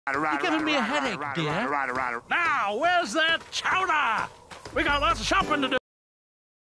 You're giving me a headache, dear. Now, where's that chowder? We got lots of shopping to do.